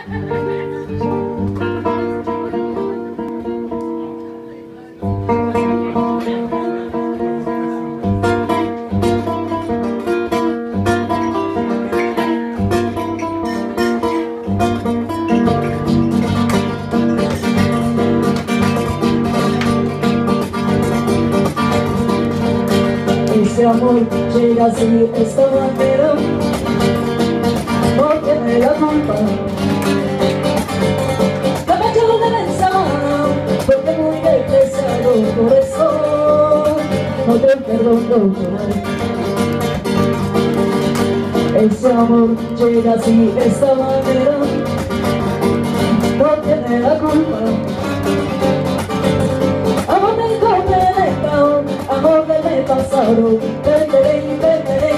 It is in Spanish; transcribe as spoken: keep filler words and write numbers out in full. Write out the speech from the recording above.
Ese amor llega así, esta manera, no tiene la culpa. La mancha donde me ensama, porque muy pesado por eso no te perdono. Ese amor llega así, esta manera, no tiene la culpa. Amor de pasado, perderé y perderé.